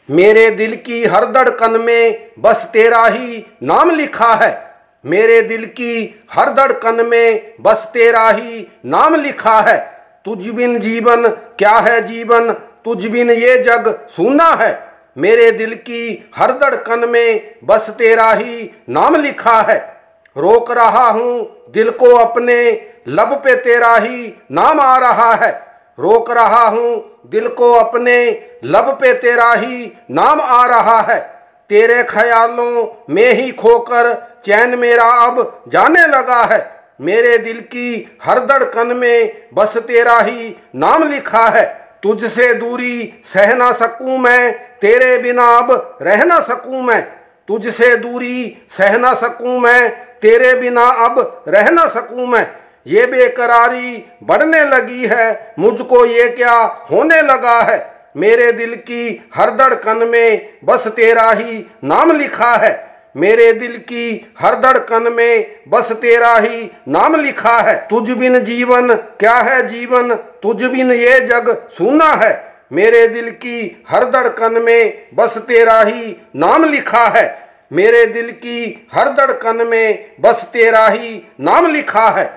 मेरे दिल की हर धड़कन में बस तेरा ही नाम लिखा है। मेरे दिल की हर धड़कन में बस तेरा ही नाम लिखा है। तुझ बिन जीवन क्या है जीवन, तुझ बिन ये जग सूना है। मेरे दिल की हर धड़कन में बस तेरा ही नाम लिखा है। रोक रहा हूँ दिल को अपने, लब पे तेरा ही नाम आ रहा है। रोक रहा हूँ दिल को अपने, लब पे तेरा ही नाम आ रहा है। तेरे ख्यालों में ही खोकर चैन मेरा अब जाने लगा है। मेरे दिल की हर धड़कन में बस तेरा ही नाम लिखा है। तुझसे दूरी सह ना सकूं मैं, तेरे बिना अब रह ना सकूं मैं। तुझसे दूरी सह ना सकूं मैं, तेरे बिना अब रह ना सकूं मैं। ये बेकरारी बढ़ने लगी है, मुझको ये क्या होने लगा है। मेरे दिल की हर धड़कन में बस तेरा ही नाम लिखा है। मेरे दिल की हर धड़कन में बस तेरा ही नाम लिखा है। तुझ बिन जीवन क्या है जीवन, तुझ बिन ये जग सूना है। मेरे दिल की हर धड़कन में बस तेरा ही नाम लिखा है। मेरे दिल की हर धड़कन में बस तेरा ही नाम लिखा है।